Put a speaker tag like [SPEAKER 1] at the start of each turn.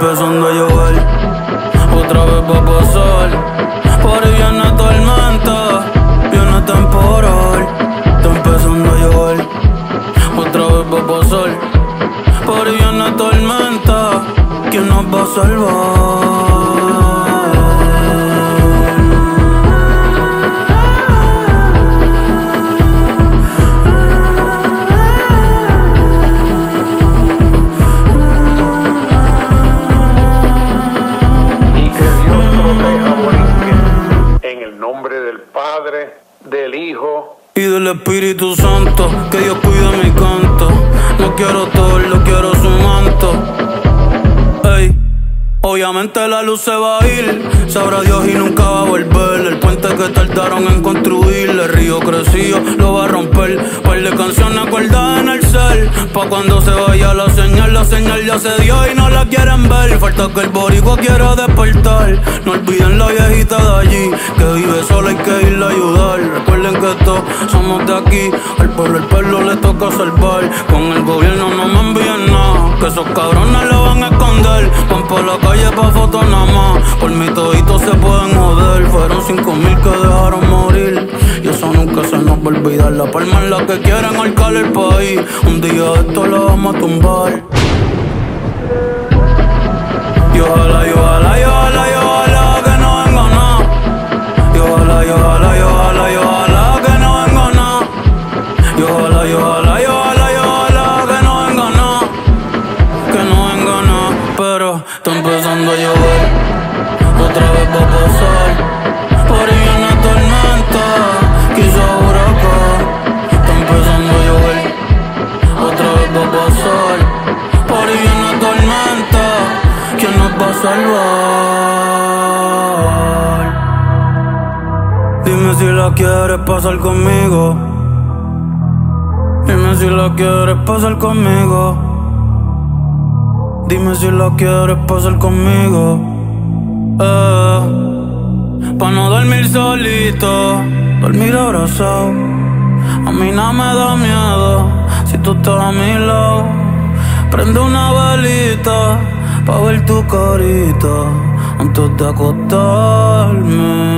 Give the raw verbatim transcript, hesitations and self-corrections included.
[SPEAKER 1] empezando a llover, otra vez va a pasar. Por ahí viene tormenta, viene temporal. Está empezando a llover, otra vez va a pasar. Por ahí viene tormenta, ¿quién nos va a salvar?
[SPEAKER 2] Del Hijo
[SPEAKER 1] y del Espíritu Santo, que Dios cuide mi canto. No quiero todo, lo quiero su manto. Ey, obviamente la luz se va a ir, sabrá Dios y nunca va a volver. El puente que tardaron en construir, el río crecido lo va a romper. Par de canciones guardadas en el cel, pa' cuando se vaya la señal. La señal ya se dio y no la quieren ver. Falta que el boricua quiera despertar. No olviden la viejita de allí, que vive sola, hay que irle a ayudar. Recuerden que todos somos de aquí, al pueblo el pueblo le toca salvar. Con el gobierno no me envíen nada, que esos cabrones lo van a esconder. Van por la calle pa' fotos nada más, por mi toditos se pueden joder. Fueron cinco mil que dejaron morir, y eso nunca se nos va a olvidar. La palma es la que quieren arcar el país, un día esto lo vamos a tumbar. Y ojalá, y ojalá, y ojalá, y ojalá que no venga nada. Y ojalá, y ojalá, y ojalá, y ojalá que no venga nada. Y ojalá, y ojalá, y ojalá, y ojalá que no venga nada. Que no venga nada. Pero está empezando a llover, otra vez va a pasar. Por ahí viene tormenta, quizá huracán. Está empezando a llover, otra vez va a pasar. Por ahí viene tormenta, ¿quién nos va a salvar? Dime si la quieres pasar conmigo. Dime si la quieres pasar conmigo. Dime si la quieres pasar conmigo. Eh, pa' no dormir solito, dormir abrazado. A mí no me da miedo si tú estás a mi lado. Prende una velita pa' ver tu carita antes de acostarme.